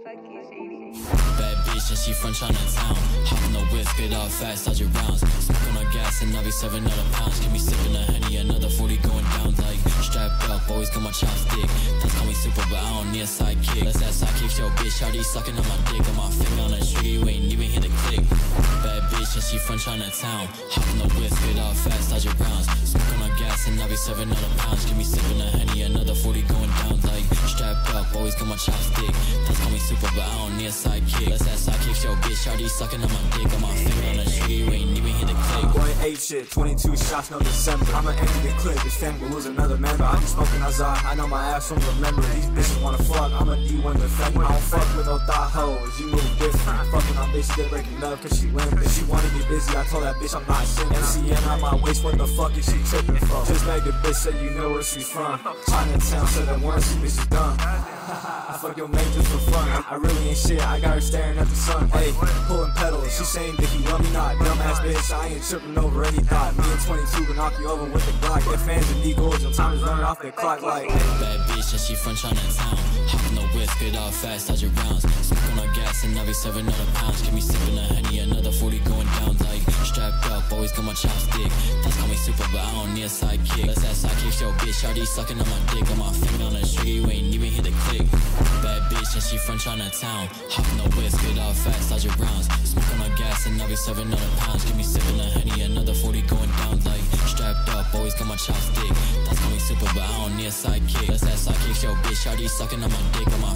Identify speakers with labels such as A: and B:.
A: Bad bitch and she from Chinatown. Hop in the whip, get off fast, dodge your rounds. Smoking on gas and I be serving other pounds. Keep me sipping a Henny, another 40 going down. Like strapped up, always got my chopstick. That's call me super, but I don't need a sidekick. Let's that sidekick, yo bitch, already sucking on my dick. Got my finger on the trigger, you ain't even hit the click. Bad bitch and she from Chinatown. Hop in the whip, get off fast, dodge your rounds. Smoking on gas and I be serving other pounds. Keep me sipping a Henny, another 40 going down. Like strapped up, always got my chopstick. That's call me super, but I don't need a sidekick. Let's that sidekick, yo bitch, already sucking on my dick. Got my finger on the trigger, you ain't even hit the click.
B: Going 8 shit, 22 shots, no December. I'ma aim the clip, this family will lose another member. I be smoking outside, I know my ass won't remember. These bitches wanna fuck, I'm a D1 defender. I don't fuck with no thought hoes, you move different. Fucking on bitches, they breaking up cause she limp. If she wanna get busy, I told that bitch I'm not shit. MCN on my waist, what the fuck is she tripping for? Just make the bitch say you know where she's from. Chinatown, so that one, she bitch is dumb. I fuck your mate just for fun. I really ain't shit, I got her staring at the sun. Hey, pulling pedals, she saying that you love me not. Dumbass bitch, I ain't tripping over any thought. Me and 22 can knock you over with the Glock. Get fans and D-goals, your time is running off the clock like.
A: Bad bitch and she from Chinatown. Hop in the whip, get off fast, dodge your rounds. Smoking on gas and I be serving other pounds. Keep me sipping a Henny, another 40 going down. Like strapped up, always got my chopstick. That's call me super, but I don't need a sidekick. Let's that sidekick, yo bitch, already sucking on my dick. Got my finger on the trigger, you ain't even hit the click. Bad bitch and she from Chinatown. Hop in the whip, get off fast, dodge your rounds. Smoking on gas and I be serving other pounds. Keep me sipping a Henny, another 40 going down. Like strapped up, always got my chopstick. That's call me super, but I don't need a sidekick. Let's that sidekick, yo bitch, already sucking on my dick. Got my